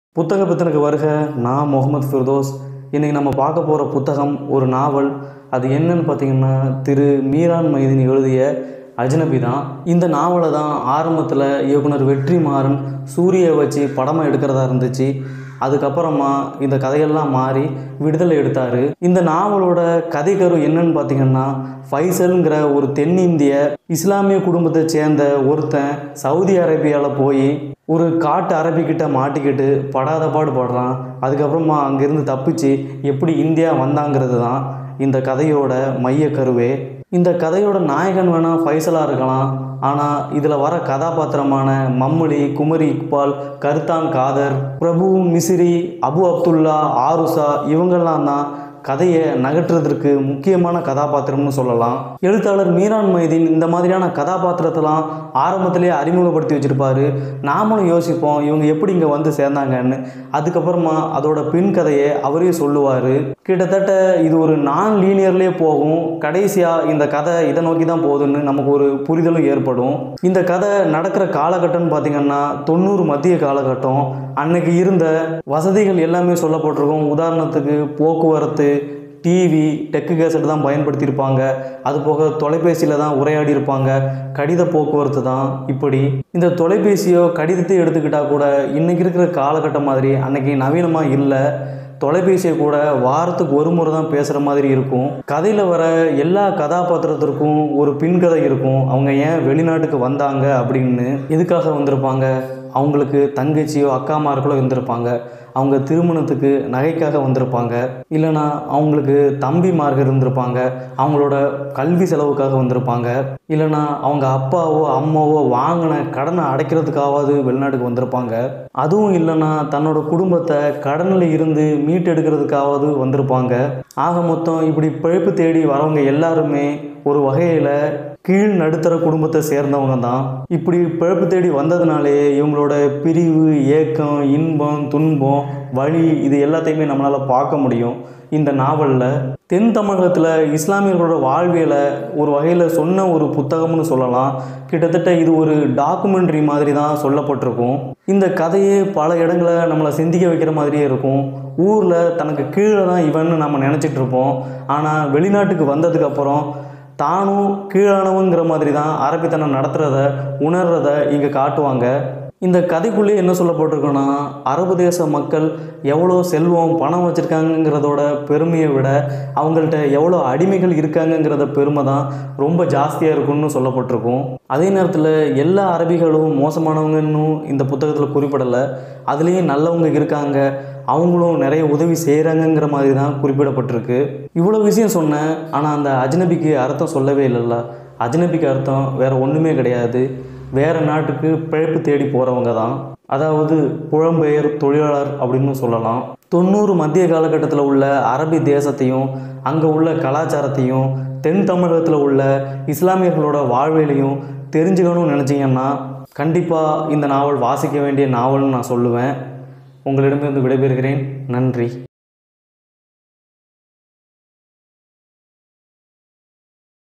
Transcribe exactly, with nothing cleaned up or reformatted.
புத்தக பித்தனுக்கு வருக. நான் முகமது ஃபிர்தோஸ். இன்றைக்கி நம்ம பார்க்க போகிற புத்தகம் ஒரு நாவல். அது என்னன்னு பார்த்திங்கன்னா, திரு மீரான் மைதீன் எழுதிய அஜ்னபி தான். இந்த நாவலை தான் ஆரம்பத்தில் இயக்குனர் வெற்றிமாறன் சூரியை வச்சு படமாக எடுக்கிறதா இருந்துச்சு. அதுக்கப்புறமா இந்த கதையெல்லாம் மாறி விடுதலை எடுத்தார். இந்த நாவலோட கதைக்கரு என்னன்னு பார்த்திங்கன்னா, ஃபைசலுங்கிற ஒரு தென்னிந்திய இஸ்லாமிய குடும்பத்தை சேர்ந்த ஒருத்தன் சவுதி அரேபியாவில் போய் ஒரு காட்டு அரபிக்கிட்ட மாட்டிக்கிட்டு படாத பாடு படுறான். அதுக்கப்புறமா அங்கேருந்து தப்பிச்சு எப்படி இந்தியா வந்தாங்கிறது தான் இந்த கதையோட மைய கருவே. இந்த கதையோட நாயகன் வேணால் ஃபைசலாக இருக்கலாம். ஆனால் இதில் வர கதாபாத்திரமான மம்முலி, குமரி இக்பால், கருத்தான் காதர், பிரபு மிசிரி, அபு அப்துல்லா, ஆருஷா இவங்கெல்லாம் தான் கதையை நகற்றுறதுக்கு முக்கியமான கதாபாத்திரம்னு சொல்லலாம். எழுத்தாளர் மீரான் மைதீன் இந்த மாதிரியான கதாபாத்திரத்தெல்லாம் ஆரம்பத்திலே அறிமுகப்படுத்தி வச்சுருப்பார். நாமளும் யோசிப்போம் இவங்க எப்படி இங்கே வந்து சேர்ந்தாங்கன்னு. அதுக்கப்புறமா அதோட பின் கதையை அவரே சொல்லுவார். கிட்டத்தட்ட இது ஒரு நான் லீனியர்லேயே போகும். கடைசியாக இந்த கதை இதை நோக்கி தான் போகுதுன்னு நமக்கு ஒரு புரிதலும் ஏற்படும். இந்த கதை நடக்கிற காலகட்டம்னு பார்த்திங்கன்னா தொண்ணூறு மத்திய காலகட்டம். அன்னைக்கு இருந்த வசதிகள் எல்லாமே சொல்லப்பட்டிருக்கும். உதாரணத்துக்கு போக்குவரத்து, டிவி, டெக்கு கேசட் தான் பயன்படுத்தியிருப்பாங்க. அது போக தொலைபேசியில் தான் உரையாடி இருப்பாங்க. கடித போக்குவரத்து தான். இப்படி இந்த தொலைபேசியோ கடிதத்தையோ எடுத்துக்கிட்டால் கூட இன்றைக்கி இருக்கிற காலகட்டம் மாதிரி அன்றைக்கி நவீனமாக இல்லை. தொலைபேசியை கூட வாரத்துக்கு ஒரு முறை தான் பேசுகிற மாதிரி இருக்கும். கதையில் வர எல்லா கதாபாத்திரத்திற்கும் ஒரு பின்கதை இருக்கும். அவங்க ஏன் வெளிநாட்டுக்கு வந்தாங்க அப்படின்னு, எதுக்காக வந்திருப்பாங்க, அவங்களுக்கு தங்கச்சியோ அக்காமார்களோ இருந்திருப்பாங்க, அவங்க திருமணத்துக்கு நகைக்காக வந்திருப்பாங்க, இல்லைனா அவங்களுக்கு தம்பிமார்கள் இருந்திருப்பாங்க, அவங்களோட கல்வி செலவுக்காக வந்திருப்பாங்க, இல்லைனா அவங்க அப்பாவோ அம்மாவோ வாங்கின கடனை அடைக்கிறதுக்காவது வெளிநாட்டுக்கு வந்திருப்பாங்க, அதுவும் இல்லைனா தன்னோட குடும்பத்தை கடனில் இருந்து மீட்டெடுக்கிறதுக்காவது வந்திருப்பாங்க. ஆக மொத்தம் இப்படி பிழைப்பு தேடி வரவங்க எல்லாருமே ஒரு வகையில் கீழ் நடுத்தர குடும்பத்தை சேர்ந்தவங்க தான். இப்படி பிழைப்பு தேடி வந்ததுனாலே இவங்களோட பிரிவு, ஏக்கம், இன்பம், துன்பம், வலி இது எல்லாத்தையுமே நம்மளால் பார்க்க முடியும் இந்த நாவலில். தென் தமிழகத்தில் இஸ்லாமியர்களோட வாழ்வியலை ஒரு வகையில் சொன்ன ஒரு புத்தகம்னு சொல்லலாம். கிட்டத்தட்ட இது ஒரு டாக்குமெண்ட்ரி மாதிரி தான் சொல்லப்பட்டிருக்கும். இந்த கதையே பல இடங்களை நம்மளை சிந்திக்க வைக்கிற மாதிரியே இருக்கும். ஊரில் தனக்கு கீழே தான் இவன்னு நம்ம நினச்சிட்டு இருப்போம். ஆனால் வெளிநாட்டுக்கு வந்ததுக்கப்புறம் தானும் கீழானவங்கிற மாதிரி தான் அரபித்தனம் நடத்துகிறத உணர்றத இங்கே காட்டுவாங்க. இந்த கதைக்குள்ளே என்ன சொல்லப்பட்டிருக்குன்னா, அரபு தேச மக்கள் எவ்வளோ செல்வம் பணம் வச்சுருக்காங்கங்கிறதோட பெருமையை விட அவங்கள்ட்ட எவ்வளோ அடிமைகள் இருக்காங்கங்கிறத பெருமை தான் ரொம்ப ஜாஸ்தியாக இருக்குன்னு சொல்லப்பட்டிருக்கும். அதே நேரத்தில் எல்லா அரபிகளும் மோசமானவங்கன்னு இந்த புத்தகத்தில் குறிப்பிடலை. அதுலேயும் நல்லவங்க இருக்காங்க, அவங்களும் நிறைய உதவி செய்கிறாங்கங்கிற மாதிரி தான் குறிப்பிடப்பட்டிருக்கு. இவ்வளோ விஷயம் சொன்னேன். ஆனால் அந்த அஜ்னபிக்கு அர்த்தம் சொல்லவே இல்லைல்ல. அஜ்னபிக்கு அர்த்தம் வேறு ஒன்றுமே கிடையாது. வேறு நாட்டுக்கு பிழைப்பு தேடி போகிறவங்க தான். அதாவது புலம்பெயர் தொழிலாளர் அப்படின்னு சொல்லலாம். தொண்ணூறு மத்திய காலகட்டத்தில் உள்ள அரபி தேசத்தையும் அங்கே உள்ள கலாச்சாரத்தையும் தென் தமிழகத்தில் உள்ள இஸ்லாமியர்களோட வாழ்வியலையும் தெரிஞ்சுக்கணும்னு நினச்சிங்கன்னா கண்டிப்பாக இந்த நாவல் வாசிக்க வேண்டிய நாவல்னு நான் சொல்லுவேன். உங்களிடமிருந்து விடைபெறுகிறேன். நன்றி.